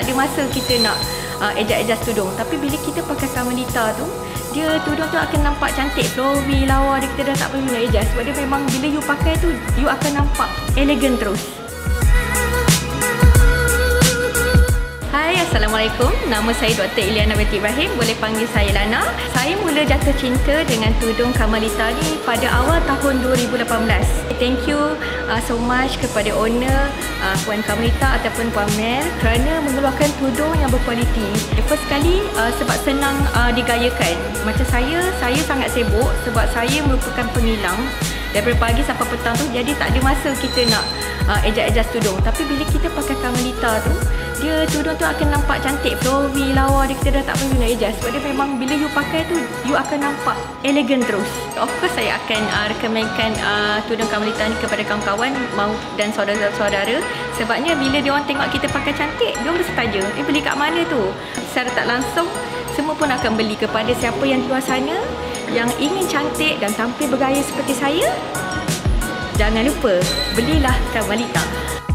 tak ada masa kita nak adjust tudung. Tapi bila kita pakai Carmelita tu, dia tudung tu akan nampak cantik, flowy, lawa dia, kita dah tak perlu nak adjust. Sebab dia memang bila you pakai tu, you akan nampak elegan terus. Hai, Assalamualaikum. Nama saya Dr. Iliana Binti Ibrahim. Boleh panggil saya Lana. Saya mula jatuh cinta dengan tudung Carmelita ni pada awal tahun 2018. Thank you so much kepada owner Puan Carmelita ataupun Puan Mel kerana mengeluarkan tudung yang berkualiti. First sekali sebab senang digayakan. Macam saya sangat sibuk sebab saya merupakan pengilang daripada pagi sampai petang tu, jadi tak ada masa kita nak adjust tudung. Tapi bila kita pakai Carmelita tu, dia tudung tu akan nampak cantik, flowy, lawa dia, kita dah tak perlu nak adjust. Sebab dia memang bila you pakai tu, you akan nampak elegan terus. Of course saya akan recommendkan tudung Carmelita ni kepada kawan-kawan dan saudara-saudara. Sebabnya bila dia orang tengok kita pakai cantik, dia orang mesti tanya, beli kat mana tu? Secara tak langsung, semua pun akan beli. Kepada siapa yang di luar sana yang ingin cantik dan tampil bergaya seperti saya, jangan lupa belilah Carmelita.